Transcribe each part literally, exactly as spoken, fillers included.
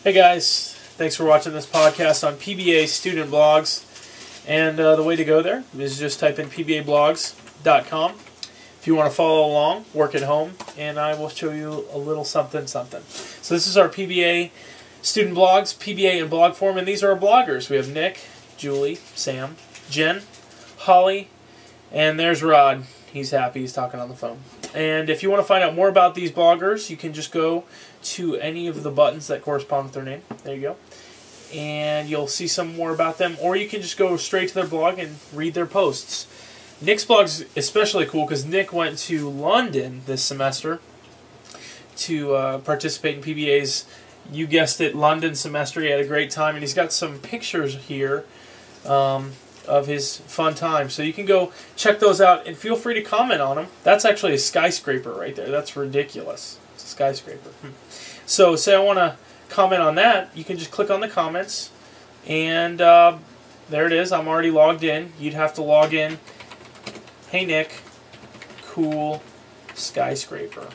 Hey guys, thanks for watching this podcast on P B A Student Blogs. And uh, the way to go there is just type in P B A blogs dot com if you want to follow along, work at home, and I will show you a little something something. So this is our P B A Student Blogs, P B A in blog form, and these are our bloggers. We have Nick, Julie, Sam, Jen, Holly, and there's Rod. He's happy, he's talking on the phone. And if you want to find out more about these bloggers, you can just go to any of the buttons that correspond with their name. There you go. And you'll see some more about them, or you can just go straight to their blog and read their posts. Nick's blog is especially cool because Nick went to London this semester to uh, participate in P B A's, you guessed it, London semester. He had a great time, and he's got some pictures here um, of his fun time. So you can go check those out, and feel free to comment on them. That's actually a skyscraper right there. That's ridiculous. It's a skyscraper. Hmm. So say I want to comment on that, you can just click on the comments, and uh, there it is. I'm already logged in. You'd have to log in. Hey Nick, cool skyscraper.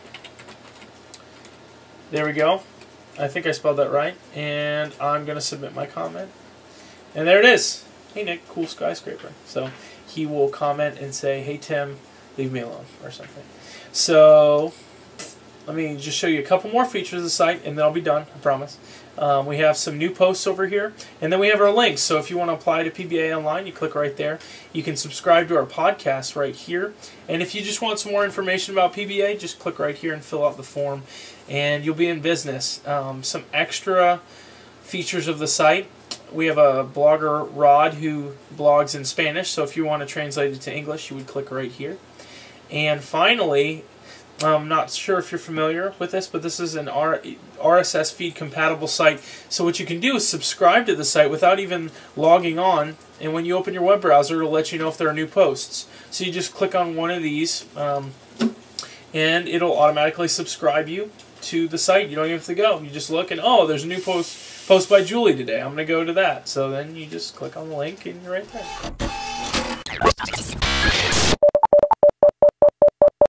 There we go. I think I spelled that right. And I'm going to submit my comment. And there it is. Hey Nick, cool skyscraper. So he will comment and say, hey Tim, leave me alone, or something. So let me just show you a couple more features of the site, and then I'll be done, I promise. Um, we have some new posts over here, and then we have our links. So if you want to apply to P B A Online, you click right there. You can subscribe to our podcast right here. And if you just want some more information about P B A, just click right here and fill out the form, and you'll be in business. Um, some extra features of the site. We have a blogger, Rod, who blogs in Spanish, so if you want to translate it to English, you would click right here. And finally, I'm not sure if you're familiar with this, but this is an R S S feed compatible site. So what you can do is subscribe to the site without even logging on, and when you open your web browser, it'll let you know if there are new posts. So you just click on one of these, um, and it'll automatically subscribe you to the site. You don't even have to go. You just look, and oh, there's a new post post by Julie today. I'm going to go to that. So then you just click on the link, and you're right there.